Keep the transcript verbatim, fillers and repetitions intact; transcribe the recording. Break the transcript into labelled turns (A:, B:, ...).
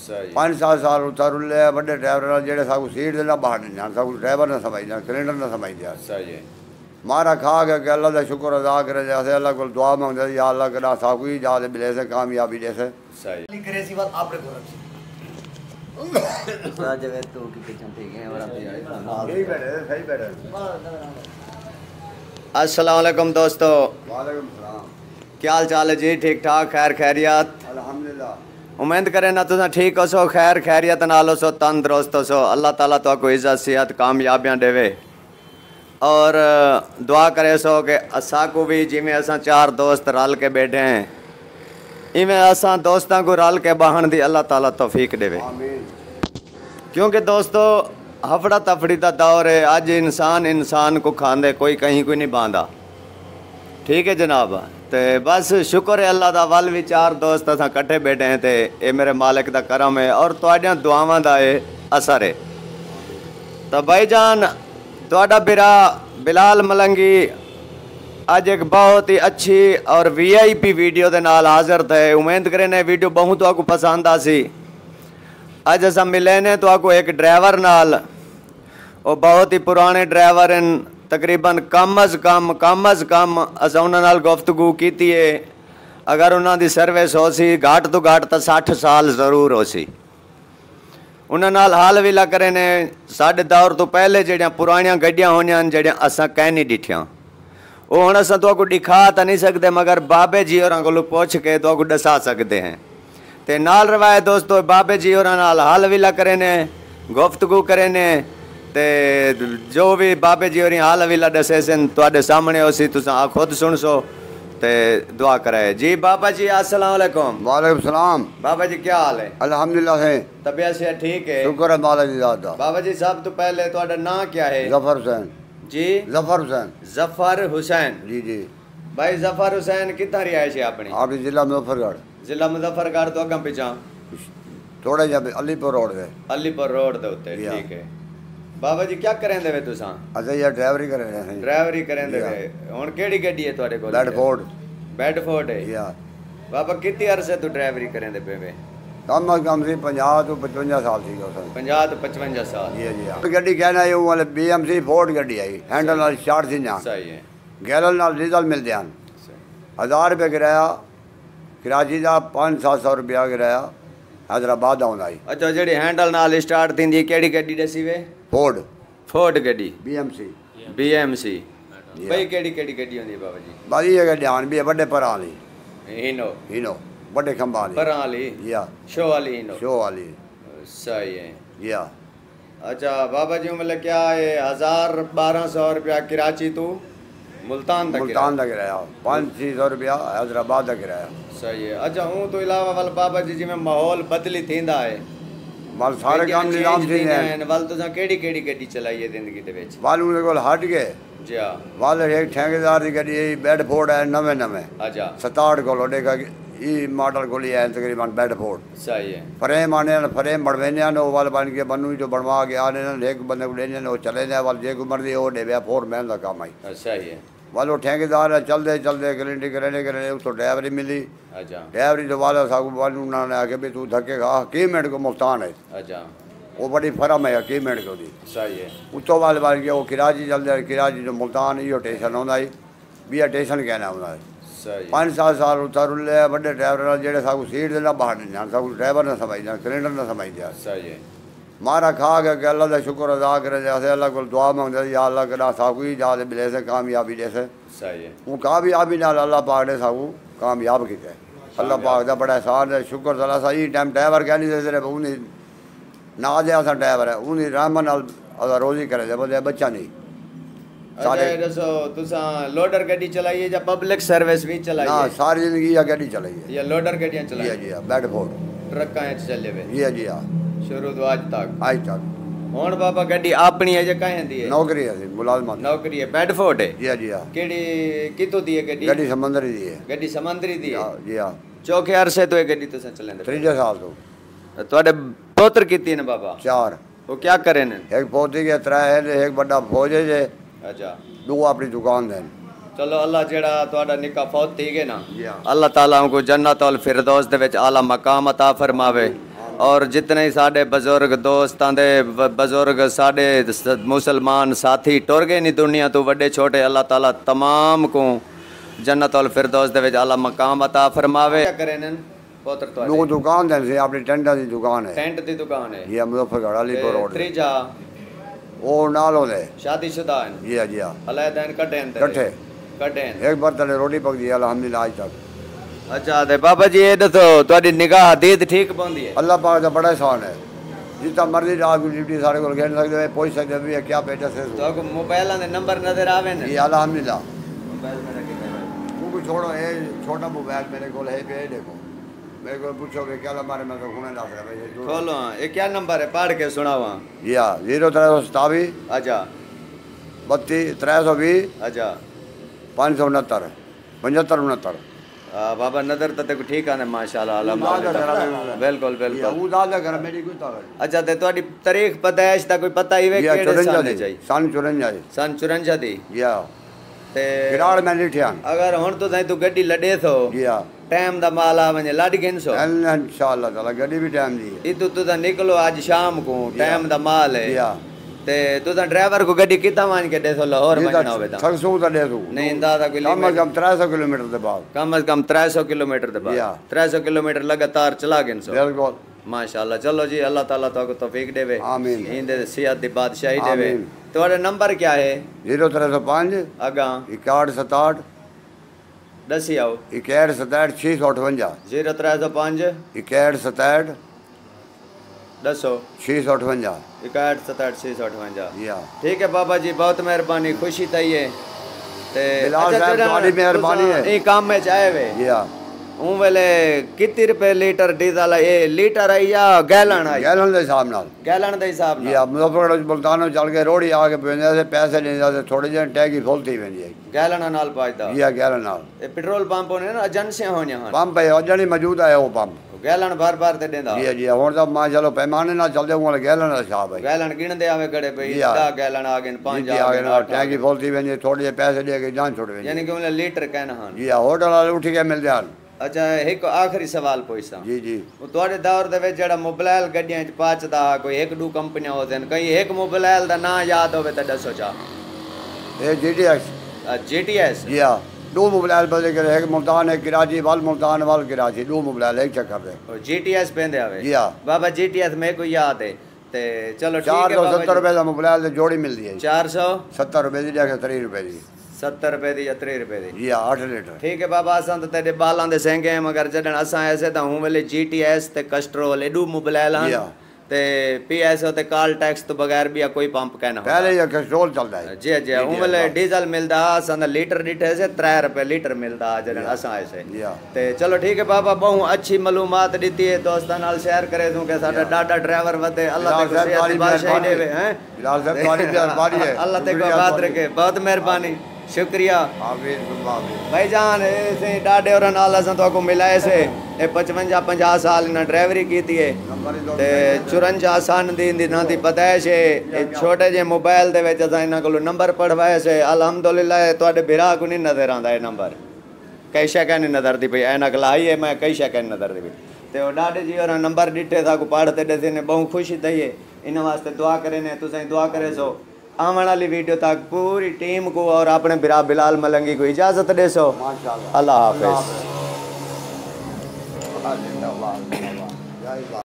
A: पाँच सात साल उत्तर रुले बड़े ड्राइवर जेड़े साकू सीट देना बाहर नहीं जान साकू ड्राइवर ना समझ सिलेंडर ना समझ दिया
B: सही है
A: मारा खा के अल्लाह का शुक्र अदा करे जैसे अल्लाह को दुआ मांगते या अल्लाह करा साकू ही जा मिले से कामयाबी जैसे
B: सही
C: क्रेजी बात आपने को रखी
D: जगह तो की पीछे ठीक है और
A: सही बैठे सही बैठे
B: अस्सलाम वालेकुम दोस्तों।
A: वालेकुम सलाम।
B: क्या हाल चाल है जी? ठीक ठाक खैर खैरियत?
A: अल्हम्दुलिल्लाह।
B: उम्मीद करें ना तुम ठीक हो सो खैर खैरियत नालो सो तंदुरुस्त हो सो अल्लाह ताला तो को इज्जत सेहत कामयाबियां देवे और दुआ करे सो कि असा को भी जिमें असा चार दोस्त रल के बैठे हैं इवें असा दोस्तों को रल के बहन दी अल्लाह ताला तौफीक देवे। क्योंकि दोस्तों हफड़ा तफड़ी का दौर है अज इंसान इंसान को खांदे कोई कहीं कोई नहीं बांधा ठीक है जनाब। तो बस शुक्र है अल्लाह का वल भी चार दोस्त असा कट्ठे बैठे हैं तो ये मेरे मालिक का करम है और तुहाडियां दुआवां दा ये असर है। तो भाईजान तुहाडा बिरा बिलाल मलंगी अज एक बहुत ही अच्छी और वी आई पी वीडियो के नाल हाजिर थे। उम्मीद करें ने वीडियो बहुत आपको पसंद आसी। अज असा मिले ने तो आपको एक ड्राइवर नाल वो बहुत ही पुराने ड्राइवर हैं तकरीबन कम अज़ कम कम अज़ कम असा उन्हां नाल गुफ्तगू कीती है अगर उन्हां दी सर्विस हो सी घट तो घट तो साठ साल जरूर हो सी। उन्हां नाल हाल विला करे ने साढ़े दौर तो पहले जड़ियाँ पुरानियां गड्डियां होनियां जड़ियां असा कह नहीं डिठियां वो हुण असा तुहानू दिखा तो नहीं सकते मगर बाबे जी होरां कोलों पुछ के तुहानू दसा सकते हैं। ते नाल रवायत दोस्तों बाबे जी होरां नाल हाल विला करे ने गुफ्तगू करे ने ते जो भी बाबे जी होरी हाल विला दसे सन तुहाडे सामने हो सी तुसां खुद सुन सो ते दुआ कराए जी। बाबा जी अस्सलाम वालेकुम।
A: वालेकुम सलाम।
B: बाबा जी क्या हाल है?
A: अल्हम्दुलिल्लाह है
B: तबीयत से ठीक है
A: शुक्र है मालिक दी ज़ात दा।
B: बाबा जी सब तो पहले तुहाडा नाम क्या है?
A: जफर हुसैन।
B: जी
A: जफर हुसैन।
B: जफर हुसैन
A: जी जी
B: भाई जफर हुसैन कितना रिहाइश है अपनी?
A: आपके जिला मुजफ्फरगढ़।
B: जिला मुजफ्फरगढ़ तो अगम पिछा
A: थोड़ा जा अलीपुर रोड है
B: अलीपुर रोड दे उत्ते ठीक है। बाबा जी क्या करें देवे तुसां?
A: अच्छा यार ड्राइवरी कर रहे हैं।
B: ड्राइवरी करें देवे हुन केड़ी गड्डी है तुहाडे कोल?
A: बेडफोर्ड।
B: बेडफोर्ड है
A: या
B: बाबा कितने अरसे तू ड्राइवरी करें दे पे?
A: कम अज कम से पचास तो पचवंजा साल थी
B: पचास तो पचवंजा साल।
A: जी जी हाँ गड्डी कहना है वो वाले बी एम सी फोर्ड गड्डी आई हैंडल नाल स्टार्ट थी ना
B: सही है
A: गैलन नाल डीजल मिलते हैं हज़ार रुपये किराया कराची का पाँच सात सौ रुपया किराया हैदराबाद आउंदा आई।
B: अच्छा जेडी हैंडल नाल स्टार्ट थींदी केड़ी गड्डी दसी वे?
A: फोर्ड
B: फोर्ड गड्डी
A: B M C
B: B M C भाई केड़ी केड़ी गड्डी होंदी बाबा जी?
A: बारी ये गड्डी आन भी है बड़े पर वाली
B: हिनो
A: हिनो बड़े खंबा वाली
B: पर वाली
A: या
B: शो वाली हिनो
A: शो वाली
B: सही है
A: या।
B: अच्छा बाबा जी मतलब क्या है हजार बारह सौ रुपया कराची तू मुल्तान तक
A: मुल्तान का किराया पाँच छः सौ रुपया हैदराबाद का किराया
B: सही है। अच्छा हूँ तो अलावा वाल बाबा जी जिमें माहौल बदली थींदा है
A: वाल सारे काम निजाम थी हैं
B: वाल तुसां केड़ी केड़ी गड्डी चलाई है जिंदगी दे विच?
A: वाल उनके कोल हट गए
B: जी हाँ
A: वाल एक ठेकेदार की गड्डी बेडफोर्ड है नवे नवे
B: अच्छा
A: सताहठ को लोडे का ई मॉडल को लिया है तकरीबन बेडफोर्ड
B: सही है।
A: फ्रेम आने फ्रेम बनवेने वो वाल बन के बनू जो बनवा के आने एक बंदे को लेने वो चले जाए वाल जे को मर्जी वो डे फोर मैन का काम आई
B: सही है।
A: वाल वो ठेकेदार है चलते चलते गलेंडी करने करने उस तो ड्राइवरी मिली
B: अच्छा
A: ड्राइवरी तो वाला सागू वाल उन्होंने आके भी तू थके गा की मिनट को मुल्तान है
B: अच्छा
A: वो बड़ी फर्म है की मिनट को दी
B: सही है।
A: उतो वाल बन के वो कराची चलते कराची जो मुल्तान इो स्टेशन आउंदा आई बी स्टेशन कहना आउंदा है
B: सही
A: पाँच सात साल उत्तर रुले बड़े ड्राइवर जेड़े साकू सीट देना बाहर नहीं जान साकू ड्राइवर ना समझ जान सिलेंडर ना समझ दिया
B: सही है।
A: मारा खा के अल्लाह का शुक्र अदा करे जैसे अल्लाह को दुआ मांगते या अल्लाह करा साकू ही जा मिले से कामयाबी जैसे
B: सही है।
A: वो कामयाबी नाल अल्लाह पाक ने साकू कामयाब किया अल्लाह पाक का बड़ा एहसान है शुक्र सला सही टाइम ड्राइवर कह नहीं दे रहे उन्हें ना दे असा ड्राइवर है उन्हें राम नाल रोजी करे दे बोले बच्चा नहीं
B: सारे दसो तुसां लोडर गड्डी चलाई है या पब्लिक सर्विस भी चलाई है?
A: ना सारी जिंदगी या गड्डी चलाई है
B: या लोडर गड्डियां चलाई
A: जी जी हाँ बेडफोर्ड
B: ट्रक्कां च चले वे
A: जी जी हाँ
B: शुरू तो आज तक
A: आज तक
B: हुन बाबा गड्डी अपनी है या काहे दी है?
A: नौकरी है मुलाजमत
B: नौकरी है बेडफोर्ड है
A: जी जी हाँ
B: केड़ी कितों दी है गड्डी?
A: गड्डी समंदरी दी है
B: गड्डी समंदरी दी है
A: जी हाँ
B: चौके अरसे तो ये गड्डी तुसां चलांदे
A: त्रीजे साल तो
B: तुहाडे पुत्र कितने ने बाबा?
A: चार
B: वो क्या करे ने?
A: एक पोती के त्रै है एक बड़ा फौज है जे
B: अच्छा
A: दो अपनी दुकान देन
B: चलो अल्लाह जेड़ा तुहाडा निका फौत थी गए ना
A: जी हाँ
B: अल्लाह ताला उनको जन्नत अल फिरदौस दे विच आला मकाम अता फरमावे और जितने साढ़े बजुर्ग दोस्त आंदे बजुर्ग साढ़े मुसलमान साथी टुर गए नहीं दुनिया तो वड्डे छोटे अल्लाह ताला तमाम को जन्नत अल फिरदौस दे विच आला मकाम अता फरमावे। करे नन पुत्र तो
A: दो दुकान दे से अपनी टेंटा दी दुकान है,
B: टेंट दी दुकान है
A: ये मुजफ्फरगढ़ अलीपुर रोड
B: त्रीजा
A: ओ नालो दे
B: शादीशुदा है
A: जी हां जी हां
B: अलैदैन कटेन
A: कट्ठे
B: कटेन
A: एक बार तले रोटी पकदी अल्हम्दुलिल्लाह आज तक।
B: अच्छा ते बाबा जी ये दसो ਤੁਹਾਡੀ ਨਿਗਾਹ दीद ठीक पौंदी है?
A: अल्लाह पाक दा बड़ा एहसान है, जितना मर्जी रात को ड्यूटी सारे को खेल सकते हैं, पहुंच सकते हैं, क्या बेटा से
B: तो को मोबाइल दे नंबर नजर आवे ने?
A: जी अल्हम्दुलिल्लाह।
B: मोबाइल में रखे
A: वो छोड़ो ये छोटा मोबाइल मेरे को है पे देखो, मेरे को पूछोगे क्या हमारे में तो गुना ला सकता है।
B: खोलो ये क्या नंबर है पढ़ के सुनावा।
A: जी हां जीरो त्रै सौ सतावी
B: अच्छा
A: बत्ती त्रै सौ भी
B: अच्छा
A: पाँच सौ उनहत्तर पचहत्तर उनहत्तर।
B: हाँ बाबा नजर तो तेको ठीक है माशाल्लाह अल्हम्दुलिल्लाह बिल्कुल बिल्कुल।
A: वो दादा घर मेरी कोई ताकत।
B: अच्छा ते ਤੁਹਾਡੀ तारीख पैदाइश दा कोई पता ही वे केड़े साल दी चाहिए?
A: सन चौरानवे
B: सन चौरानवे दी।
A: या
B: ते
A: किराड़ में लिठियान
B: अगर हुन तो तू गड्डी लडे थो
A: जी हां
B: टाइम दा माल आ वने लड गिन सो
A: इंशाअल्लाह ताला गड्डी भी टाइम दी है।
B: इतु तू निकलो आज शाम को टाइम दा माल है।
A: जी हां
B: ते तू ड्राइवर को गड्डी किता मान के दे सो लाहौर वजना होवे ता
A: छह सौ ता दे दू
B: नहीं दादा कोई
A: कम से कम तीन सौ किलोमीटर दे बाद
B: कम से कम तीन सौ किलोमीटर दे बाद तीन सौ किलोमीटर लगातार चला गिन सो
A: बिल्कुल
B: माशाल्लाह। चलो जी अल्लाह ताला तो तौफीक देवे
A: आमीन
B: इंदे सेहत दी बादशाही देवे। तुम्हारा नंबर क्या है?
A: जीरो त्रै सौ पाँच
B: अगा
A: इकाठ सताहठ
B: दसी आओ
A: इकाठ सताहठ छः सौ अठवंजा
B: जीरो त्रै सौ पाँच
A: इकाठ सताहठ
B: दसो
A: छः सौ अठवंजा
B: इकाठ सताहठ छः सौ अठवंजा।
A: जी हाँ
B: ठीक है बाबा जी बहुत मेहरबानी खुशी थई है ते
A: बिलाल साहब तुम्हारी मेहरबानी है
B: ई काम में चाहे वे।
A: जी हाँ
B: हूं वेले कितने रुपए लीटर डीजल ये लीटर आई या गैलन आई?
A: गैलन के हिसाब नाल
B: गैलन के हिसाब
A: जी हाँ मुजफ्फरगढ़ मुल्तान चल के रोड़ी आके पेंदे से पैसे लेंदे थोड़े जे टैगी फुल थी वेंदी है
B: गैलन नाल पाजदा।
A: जी हाँ गैलन नाल
B: ए पेट्रोल पंप होने ना एजेंसियां होनियां हन
A: पंप है अजनी मौजूद है वो पंप
B: गैलन बार बार ते देंदा।
A: जी जी हुन तो मां चलो पैमाने नाल चलदे हुन गैलन का हिसाब है।
B: गैलन गिनदे आवे गड़े भई दस गैलन आ गए पांच
A: आ गए टैगी फुल थी वेंदी थोड़े जे पैसे दे के जान छोड़ वेंदी
B: यानी कि मतलब लीटर कहना हन।
A: जी हाँ होटल वाले उठ के मिल जान।
B: अच्छा एक आखिरी सवाल पूछसा
A: जी जी
B: ਤੁਹਾਡੇ ਦੌਰ ਦੇ ਵਿੱਚ ਜਿਹੜਾ ਮੋਬਾਈਲ ਗੱਡੀਆਂ ਚ ਪਹੁੰਚਦਾ ਕੋਈ ਇੱਕ ਦੋ ਕੰਪਨੀਆਂ ਹੋਦੇ ਨੇ ਕਈ ਇੱਕ ਮੋਬਾਈਲ ਦਾ ਨਾਂ ਯਾਦ ਹੋਵੇ ਤਾਂ ਦੱਸੋ ਚਾ।
A: ये जी टी एक्स
B: जीटीएस
A: जी हाँ दो मोबाइल बदले कर एक मुल्तान एक कराची वाल मुल्तान वाल कराची दो मोबाइल एक चक्कर दे
B: जीटीएस पेंदे आवे।
A: जी हाँ
B: बाबा जीटीएस में को याद है ते चलो ठीक
A: चार
B: है
A: सौ
B: बाबा
A: सत्तर रुपए का मोबाइल जोड़ी मिलती है
B: चार सौ
A: सत्तर रुपए की जाके त्रीह रुपए की
B: सत्तर रुपए दी या त्रीह रुपए दी।
A: जी हाँ आठ लीटर
B: ठीक है बाबा असां तो तेरे बालां दे सेंगे मगर जडन असां ऐसे तो हूं वेले जीटीएस ते कस्ट्रोल एडू मोबाइल
A: जी
B: हन
A: हाँ
B: ते पीएसओ ते कॉल टैक्स तो बगैर भी कोई पंप कहना
A: पहले ये कंट्रोल चलता है।
B: जी जी हूं वेले डीजल मिलदा असां दा लीटर डिठे से त्रै रुपए लीटर मिलदा जडन असां ऐसे
A: जी हाँ
B: ते चलो ठीक है बाबा बहु अच्छी मालूमात दी है दोस्तां नाल शेयर करे दूं के साडा डाडा ड्राइवर वदे अल्लाह ते को सेहत दी बादशाही देवे हैं
A: बिलाल साहब तुम्हारी मेहरबानी है
B: अल्लाह ते को बात रखे बहुत मेहरबानी शुक्रिया
A: आमीन आमीन
B: भाईजान ऐसे डाडे और नाल असां तो को मिलाए से ए पचवंजा पचास साल ना ड्राइवरी की थी ते चौरंजा सन दी दी ना दी पताइश है ए छोटे जे मोबाइल दे विच असां इना कोलो नंबर पढ़वाए से अल्हम्दुलिल्लाह तोड़े बिरा को नहीं नजर आंदा ए नंबर कई शे कहने नजर दी भई ऐनक लाई है मैं कई शे कहने नजर दी ते ओ डाडे जी और नंबर डिठे था को पढ़ते दे ने बहुत खुशी थई है इन वास्ते दुआ करे ने तुसें दुआ करे सो आने वाली वीडियो तक पूरी टीम को और अपने बिरा बिलाल मलंगी को इजाजत दे सो माशाअल्लाह अल्लाह हाफिज।